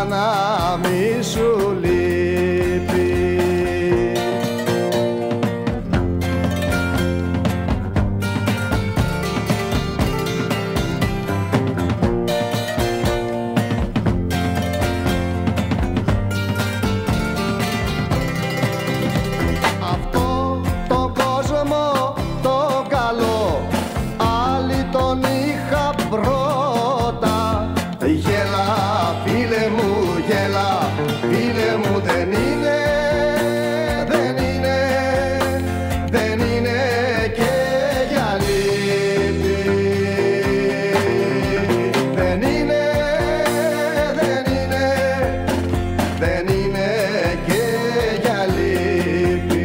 για να μη σου λείπει. Αυτό το κόσμο το καλό άλλοι τον είχα πρώτα. Γέλα φίλε μου, γέλα φίλε μου, δεν είναι, δεν είναι, δεν είναι και για λύπη. Δεν είναι, δεν είναι, δεν είναι και για λύπη.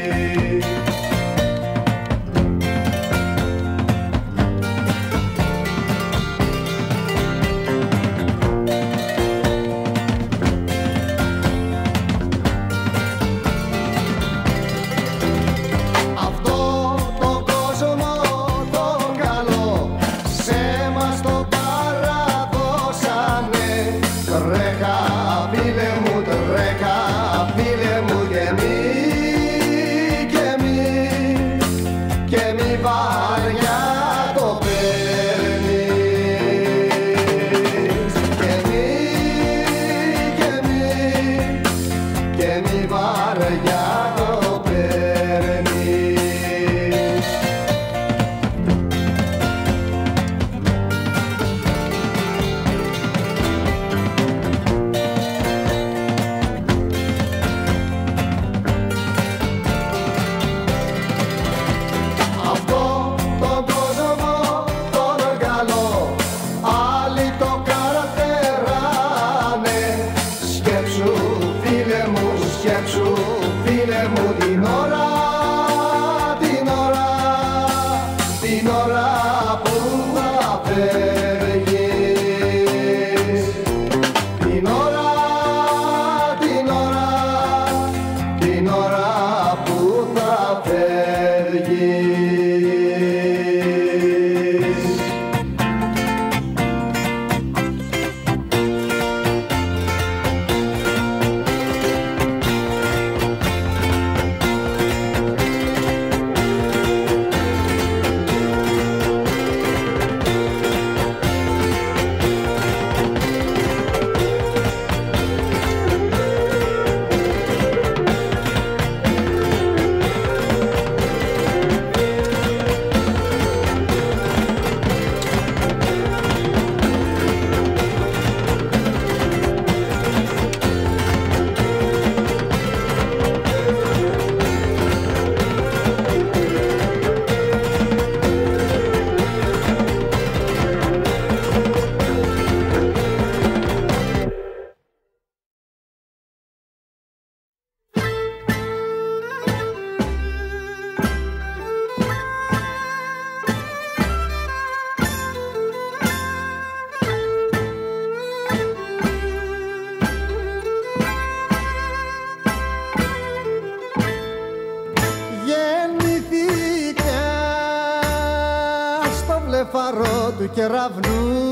Φαρό του κεραυνού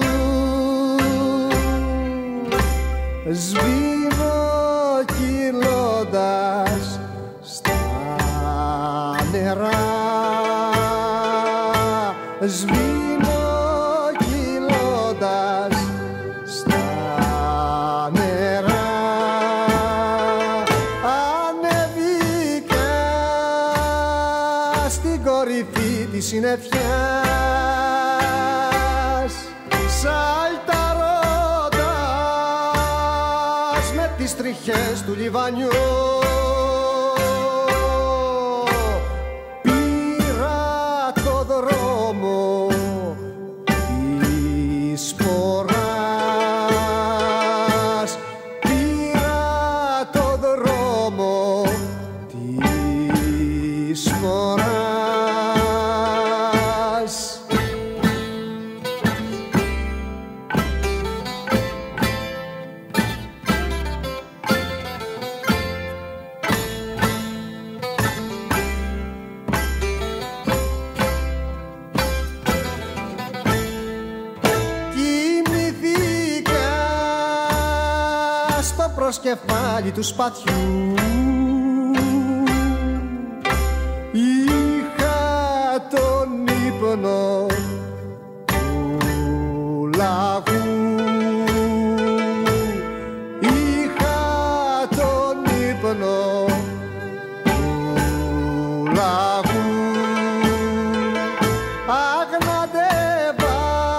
σβήνω κυλώντας στα νερά, σβήνω κυλώντας στα νερά. Ανέβηκα στην κορυφή της συννεφιάς σαλταρώντας με τις τριχές του λιβανιού. Πήρα το δρόμο της φοράς, πήρα το δρόμο της φοράς. προς κεφάλι του σπαθιού. Είχα τον ύπνο του λαγού, είχα τον ύπνο του λαγού. Αγναντεύα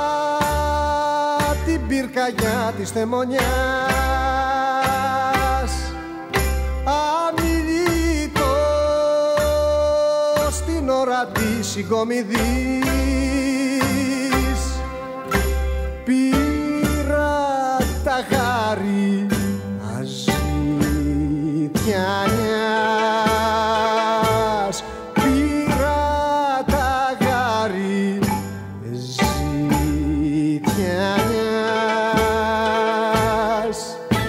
την πυρκαγιά της θεμονιάς, αμιλήτω στην ώρα της συγκομιδής. Πήρα τα γάρι αζητιανιάς, πήρα τα γάρι ζητιανιάς.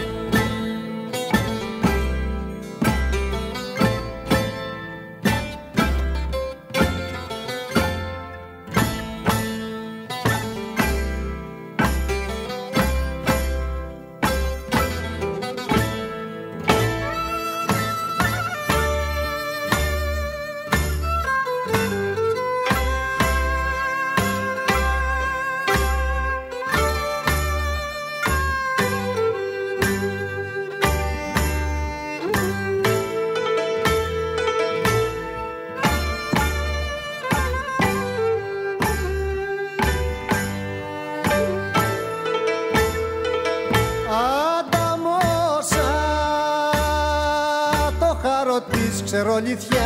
Της ξερολιθιάς,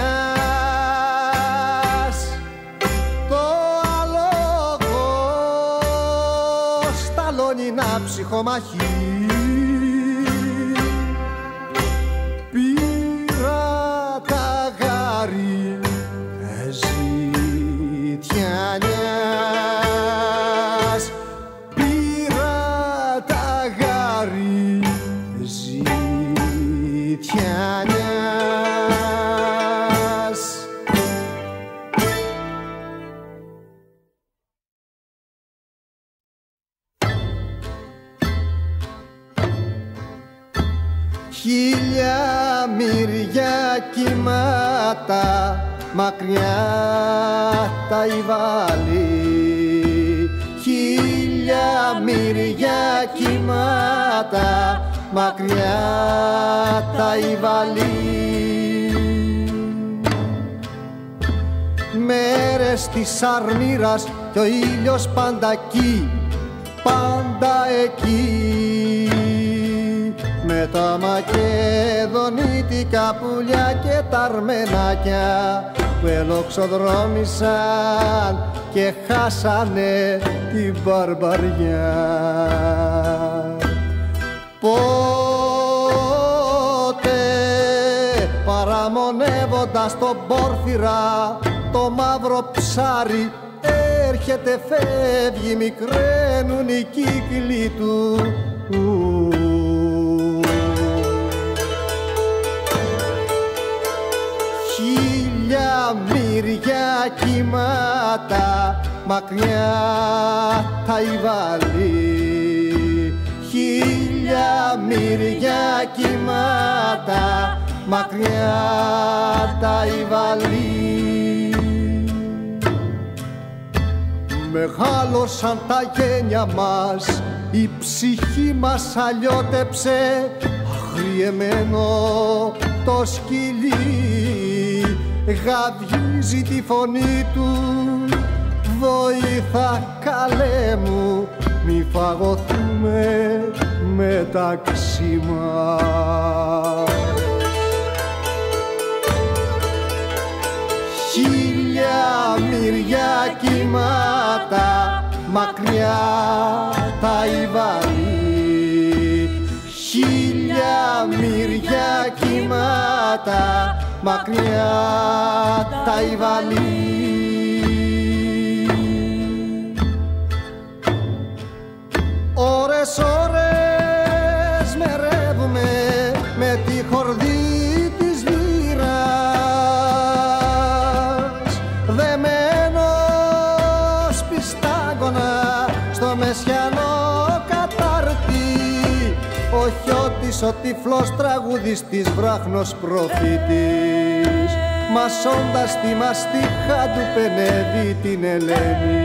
το άλογο σταλώνει να ψυχομαχεί. Πήρα τα γάρι ζητιανιάς, πήρα τα γάρι ζητιανιάς. Χίλια μύρια κύματα μακριά τα υβάλλει, χίλια μύρια κύματα μακριά τα υβάλλει. Μέρες της αρμύρας κι ο ήλιος πάντα εκεί, πάντα εκεί, με τα μακεδονίτικα πουλιά και τα αρμενάκια που ελοξοδρόμησαν και χάσανε την μπαρμπαριά. Πότε παραμονεύοντας τον Πόρφυρα το μαύρο ψάρι έρχεται, φεύγει, μικραίνουν οι κύκλοι του. Χίλια μύρια κύματα μακριά τα υβάλλει, χίλια μύρια κύματα μακριά τα υβάλλει. Μεγάλωσαν τα γένια μας, η ψυχή μας αλλιώτεψε, αγριεμένο το σκυλί γαβγίζει τη φωνή του. Βοήθα καλέ μου, μη φαγωθούμε μεταξύ μας. Χίλια μύρια κύματα μακριά τα υβάλλει, χίλια μύρια κύματα μακριά τα υβάλλει. Ώρες, ώρες μερεύουμε με τη χορδή της λύρας, δεμένος πιστάγωνα στο μεσιανό κατάρτι, ο χιώτης Ηρώδης ο τυφλός τραγουδιστής βράχνος προφήτης, μασώντας τη μαστίχα του πενεύει την Ελένη.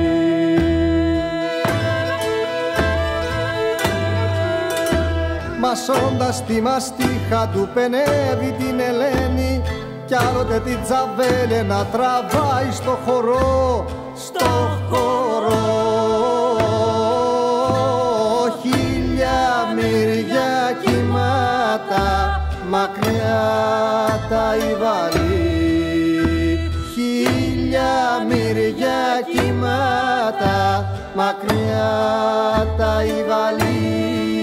Μασώντας τη μαστίχα του πενεύει την Ελένη, κι άλλοτε την τζαβέλε να τραβάει στο χορό, στο χορό. Χίλια μυριά κύματα, μακριά τα υβαλή. Χίλια μυριά κύματα, μακριά τα υβαλή.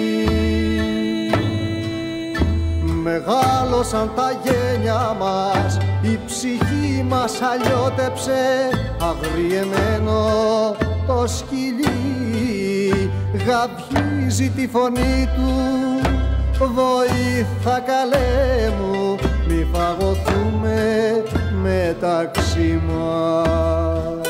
Μεγάλωσαν τα γένια μας, η ψυχή μας αλλιώτεψε, αγριεμένο το σκυλί γαβγίζει τη φωνή του. Βοήθα καλέ μου, μη φαγωθούμε μεταξύ μας.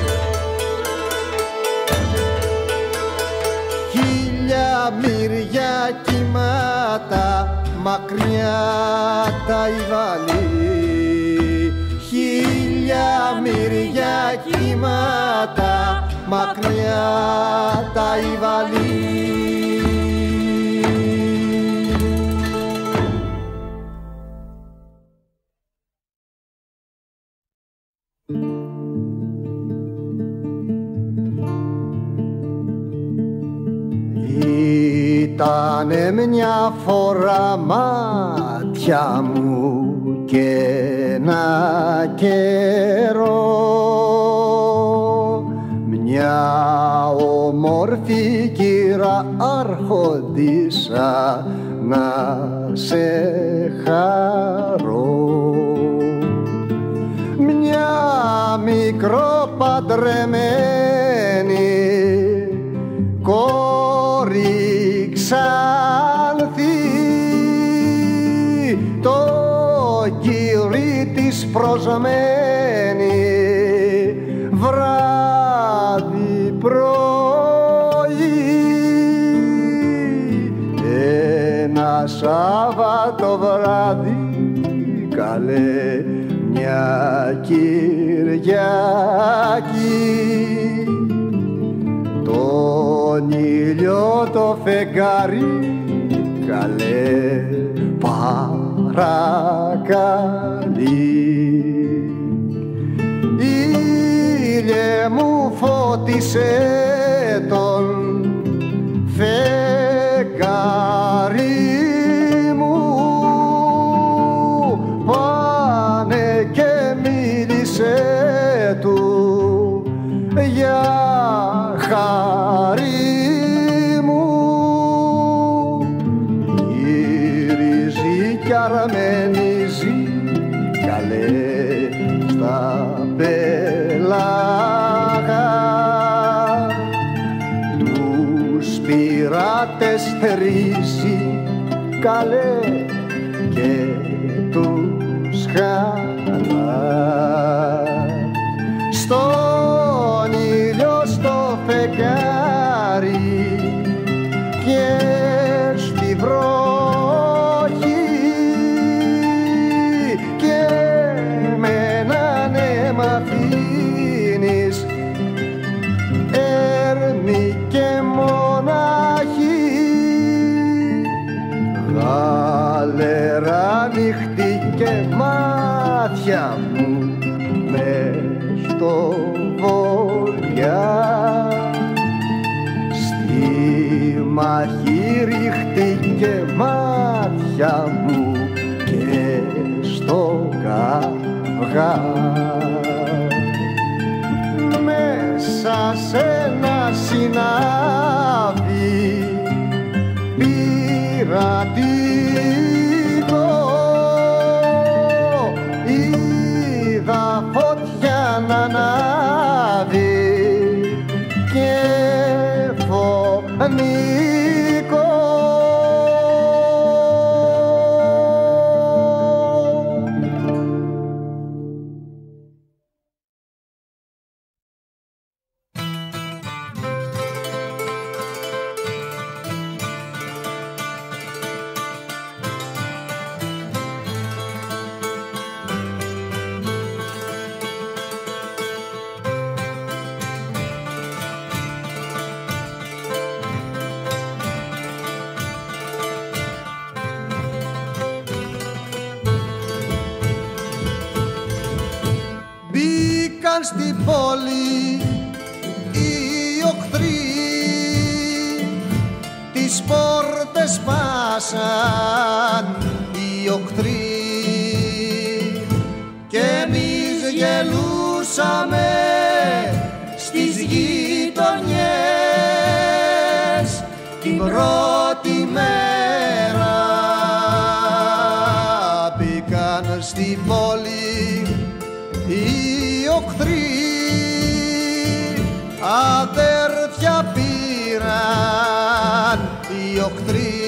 Χίλια μυριά κύματα, μακριά τα υβαλή. Χίλια μυριά κύματα, μακριά τα υβαλή. Ήτανε μια φορά μάτια μου και ένα καιρό, μια όμορφη κύρα άρχοντισσα να σε χαρώ. Μια μικροπαντρεμένη κόρη Ξάνθη, το κύρι της προσμένη βράδυ πρωί. Ένα Σάββατο βράδυ καλέ, μια Κυριακή, τον ήλιο το φεγγάρι καλέ παρακαλεί. Ήλιε μου φώτισε τον φεγγάρι μου, πάνε και μίλησε του για χάρη μου. Γυρίζει κι αρμενίζει καλέ στα πέλαγα, τους πειρατές θερίζει καλέ και τους χαλά. Στον ήλιο στο φεγγάρι και στη βροχή, και με έναν αίμα αφήνεις έρμη και μοναχή. Γαλερά νύχτη και μάτια μου μες στο βοριά, στη μάχη ρίχτη και μάτια μου και στο καυγά. Μέσα σε ένα συνάβη πειρατικό είδα φωτιά να ανάβει και φωνικό. στην πόλη οι οχθροί, τις πόρτες σπάσαν οι οχθροί και εμείς γελούσαμε στις γειτονιές την πρώτη μέρα. Μπήκαν στην πόλη οι οχθροί, αδέρφια πήραν οι οχθροί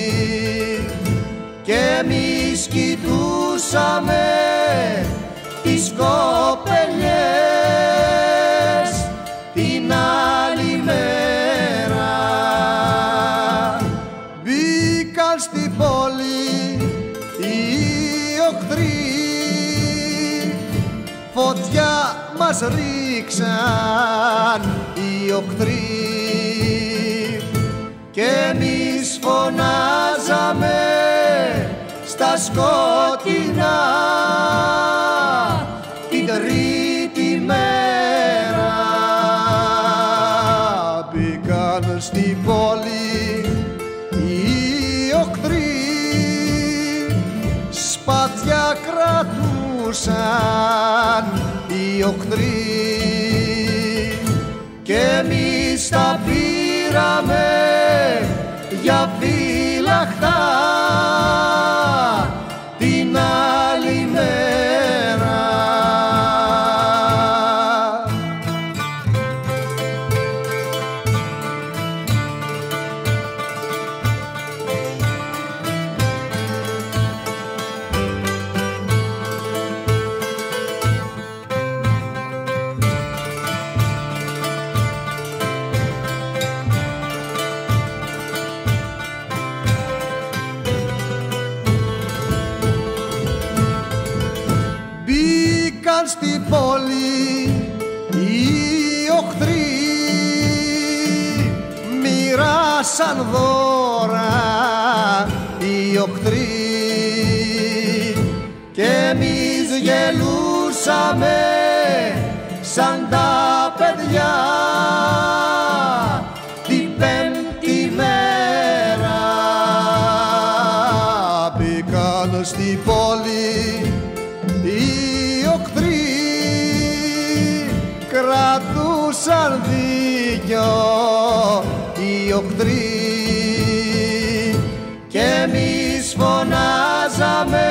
και εμείς κοιτούσαμε τις κοπελιές την άλλη μέρα. Μπήκαν στην πόλη οι οχθροί, φωτιά μας ρίξαν οι οχθροί και εμείς φωνάζαμε στα σκοτεινά την τρίτη μέρα. Μπήκαν στην πόλη οι οχθροί, σπαθιά κρατούσαν οι οχθροί και εμείς τα πήραμε για φύλακτα την άλλη μέρα. Στην πόλη οι οχθροί, μοιράσαν δώρα οι οχθροί και εμείς γελούσαμε σαν τα παιδιά την πέμπτη μέρα. Μπήκαν στην πόλη οι οχθροί, κρατούσαν δίκιο οι οχθροί και εμείς φωνάζαμε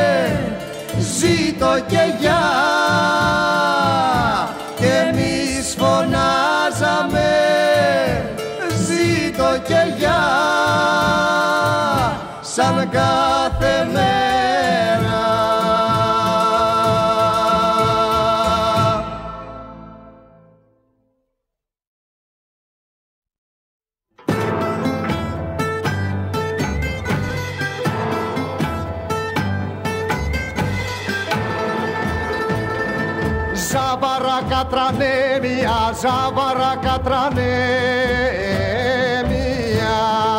ζήτω και γεια και εμείς φωνάζαμε ζήτω και γεια σαν κάθε μέρα. Ζάβαρα κατρανέμια, ζάβαρα κατρανέμια.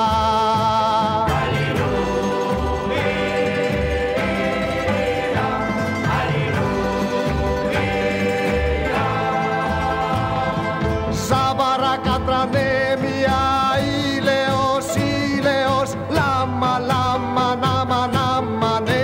Ζάβαρα κατρανέμια, ήλαιος, ήλαιος, λάμα, λάμα, νάμα, νάμα, νέμια.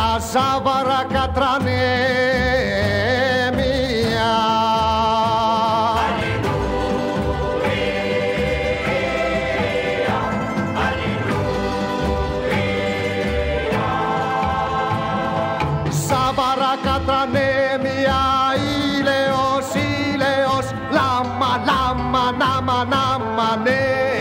τα ζάβαρα κατράνε μία. Ζάβαρα κατράνε μία, ήλαιος, ήλαιος, λάμα, λάμα, νάμα, νάμα, ναι.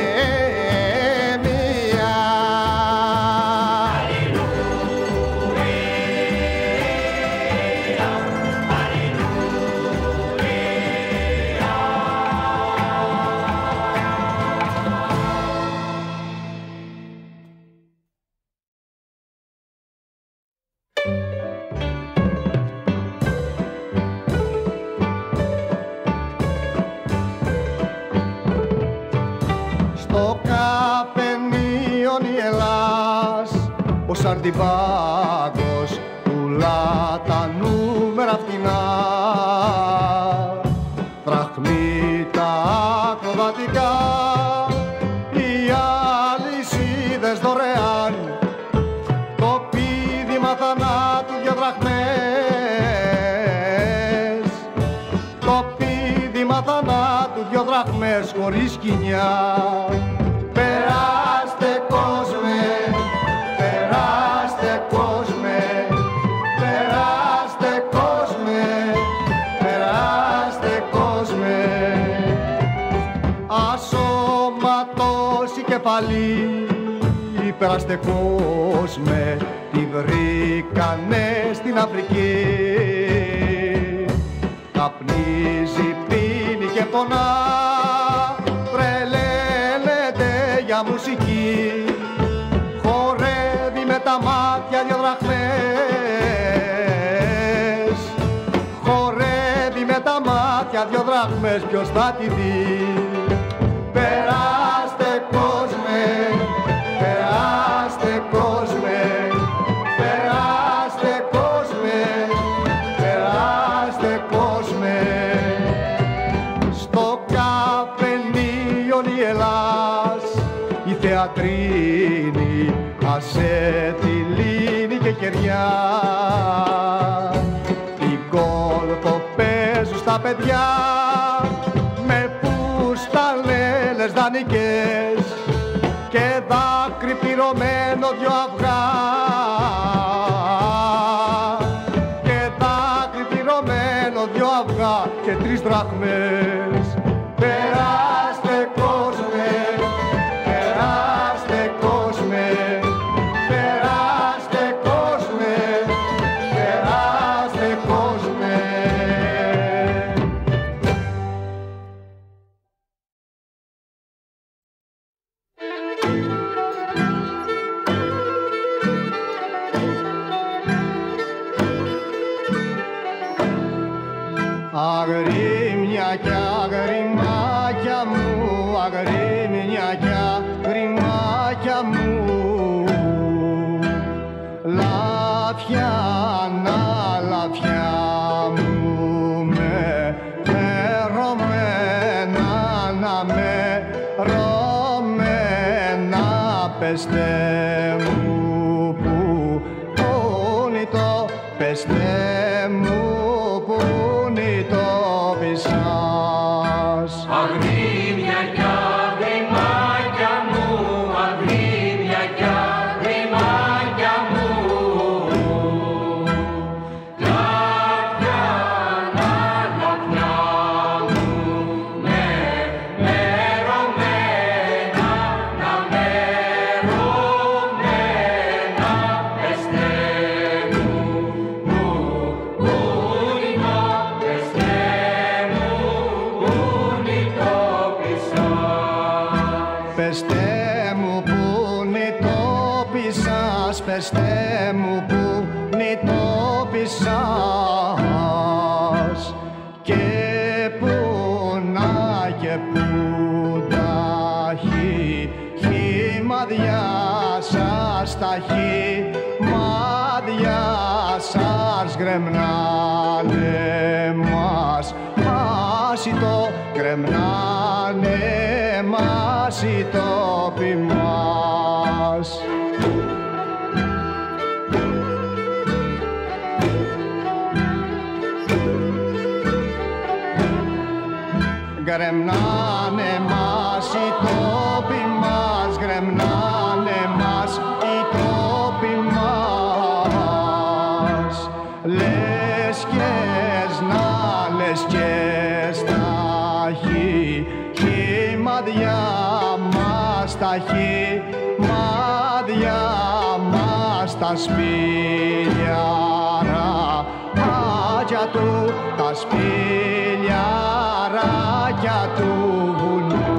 Ο Σαρντιβάγκος πουλά τα νούμερα φτηνά, δραχμή τα ακροβατικά, οι αλυσίδες δωρεάν, το πίδημα θανάτου 2 δραχμές, το πίδημα θανάτου 2 δραχμές χωρίς σκοινιά. Περάστε κόσμε, περάστε κόσμε, περάστε κόσμε, περάστε κόσμε. Ασώματος η κεφαλή, περάστε κόσμε, τη βρήκανε στην Αφρική. Καπνίζει, πίνει και πονά, τρελαίνεται για μουσική. Χορεύει με τα μάτια 2 δραχμές, χορεύει με τα μάτια 2 δραχμές, ποιος θα τη δει. Περάστε κόσμε, περάστε κόσμε, περάστε κόσμε, περάστε κόσμε. Στο καφενείο η Ελλάς, η θεατρίνη, ασέτηλίνη και κεριά, οι γκόλφο παίζουν στα παιδιά με πουσταλέλες δανεικές και δάκρυ πυρωμένο 2 αυγά, και δάκρυ πυρωμένο 2 αυγά και 3 δραχμές. Περάστε κόσμε, περάστε κόσμε, περάστε κόσμε, περάστε κόσμε. Αγρίμια κι αγριμάκια μου, αγρίμια κι αγριμάκια μου, λαφιά να λαφιά μου, ρωμένα να με ρωμένα, πεστε μου που πούνε το, πεστε μου που είναι το πισάς. Αγρίμια κι αγριμάκια μου, αγρίμια κι αγριμάκια μου, λαφιά να λαφιά μου, με ρωμένα να με ρωμένα, πεστε μου που είναι το, πεστε μου που είναι το πισάς. Πεστε μου που είναι το πισάς, πεστε μου που είναι το πισάς, και που να και που ταχύ, χυμαδιά σας ταχύ, μάδια σας γκρεμνάνε μας, μάσιτο γκρεμνάνε μας οι τόποι μας. γκρεμνάνε μας οι τόποι μας, γκρεμνάνε μας οι τόποι μας. Λες και σνα, λες και σταχύ, μαδιά μας τα χει, μαδιά μας τα σπηλιαράκια του, τα σπηλιαράκια του βουνού.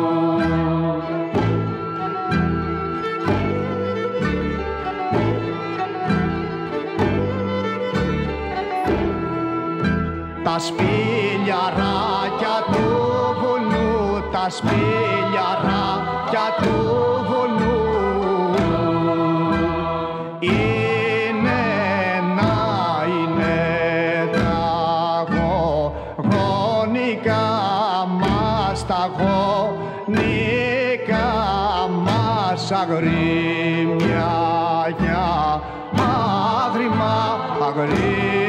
Τα σπηλιαράκια του βουνού, τα σπηλιαράκια του βουνού είναι τα γονικά μας, τα γονικά μας αγρίμια, αγρίμια, αγρίμια.